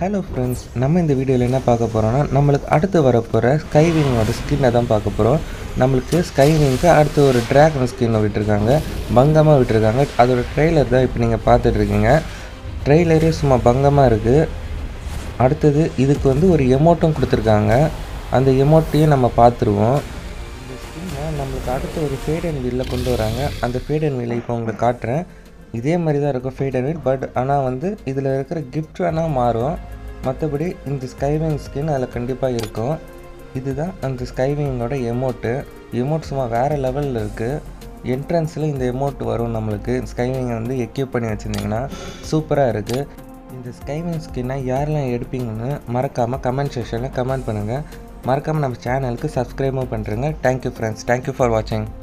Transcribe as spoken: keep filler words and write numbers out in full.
Hello friends, நம்ம இந்த வீடியோவில் என்ன பார்க்க போகிறோம்னா நம்மளுக்கு அடுத்து வரப்போகிற ஸ்கைவிங்கோட ஸ்கின்னை தான் பார்க்க போகிறோம். நம்மளுக்கு ஸ்கைவிங்க்கு அடுத்து ஒரு ட்ராகன் ஸ்கின்னை விட்டுருக்காங்க, பங்கமாக விட்டுருக்காங்க. அதோட ட்ரெய்லர் தான் இப்போ நீங்கள் பார்த்துட்ருக்கீங்க. ட்ரெய்லரே சும்மா பங்கமாக இருக்குது. அடுத்தது இதுக்கு வந்து ஒரு எமோட்டும் கொடுத்துருக்காங்க. அந்த எமோட்டையும் நம்ம பார்த்துருவோம். இந்த ஸ்கின்னை நம்மளுக்கு அடுத்து ஒரு ஃபேட் அண்ட் வீலில் கொண்டு வராங்க. அந்த ஃபேட் அண்ட் வீலை இப்போ உங்களுக்கு காட்டுறேன். இதே மாதிரி தான் இருக்கும் ஃபேட் அண்ட் வீல், பட் ஆனால் வந்து இதில் இருக்கிற கிஃப்ட் வேணால் மாறும். மற்றபடி இந்த ஸ்கைவிங் ஸ்கின் அதில் கண்டிப்பாக இருக்கும். இதுதான் அந்த ஸ்கைவிங்கோட எமோட்டு. எமோட் சும்மா வேறு லெவலில் இருக்குது. என்ட்ரன்ஸில் இந்த எமோட் வரும். நம்மளுக்கு ஸ்கைவிங்கை வந்து எக்யூப் பண்ணி வச்சுருந்திங்கன்னா சூப்பராக இருக்குது. இந்த ஸ்கைவிங் ஸ்கின்னை யாரெல்லாம் எடுப்பீங்கன்னு மறக்காமல் கமெண்ட் செக்ஷனில் கமெண்ட் பண்ணுங்கள். மறக்காமல் நம்ம சேனலுக்கு சப்ஸ்கிரைபும் பண்ணுறேங்க. தேங்க்யூ ஃப்ரெண்ட்ஸ், தேங்க்யூ ஃபார் வாட்சிங்.